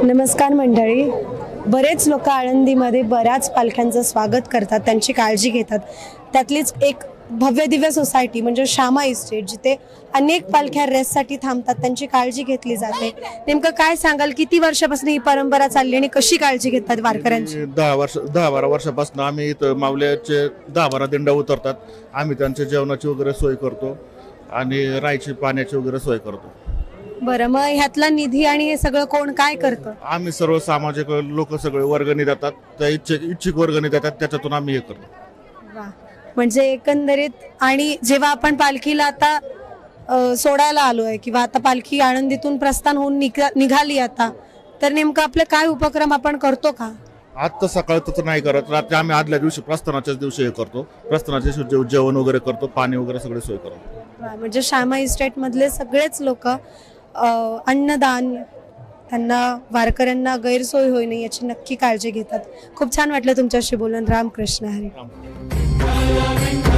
नमस्कार मंडळी. बरेच लोक आळंदीमध्ये बऱ्याच पालख्यांचं स्वागत करतात, त्यांची काळजी घेतात. त्यातलीच एक भव्य दिव्य सोसायटी म्हणजे श्यामा इस्टेट, जिथे अनेक पालख्या रेस्टसाठी थांबतात, त्यांची काळजी घेतली जाते. नेमकं काय सांगाल, किती वर्षापासून ही परंपरा चालली आणि कशी काळजी घेतात वारकऱ्यांची? 10-12 वर्षापासून आम्ही इथं माऊल्याचे 10-12 दिंड्या उतरतात. आम्ही त्यांच्या जेवणाची वगैरे सोय करतो आणि राहायची पाण्याची वगैरे सोय करतो. बरं, मग ह्यातला निधी आणि हे सगळं कोण काय करतं? आम्ही सर्व सामाजिक लोक सगळे वर्गणी देतात, त्या इच्छुक वर्गणी देतात, त्याच्यातून आम्ही हे करतो. वा, म्हणजे एकंदरीत. आणि जेव्हा आपण पालखीला आता सोडायला आलोय किंवा आता पालखी आळंदीतून प्रस्थान होऊन निघाली आता, तर नेमकं आपलं काय उपक्रम आपण करतो का? आता सकाळ तर नाही करत, रात्री आम्ही आदल्या दिवशी प्रस्थानाच्याच दिवशी हे करतो. प्रस्थानाच्या दिवशी जेवण वगैरे करतो, पाणी वगैरे सगळे सोय करतो. म्हणजे श्यामा इस्टेट मधले सगळेच लोक अन्नदान, त्यांना वारकऱ्यांना गैरसोय होई नाही याची नक्की काळजी घेतात. खूप छान वाटलं तुमच्याशी बोलून. रामकृष्ण हरी.